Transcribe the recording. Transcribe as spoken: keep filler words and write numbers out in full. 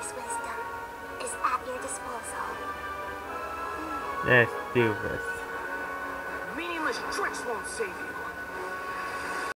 Father's wisdom is at your disposal. Let's do this. Meaningless tricks won't save you.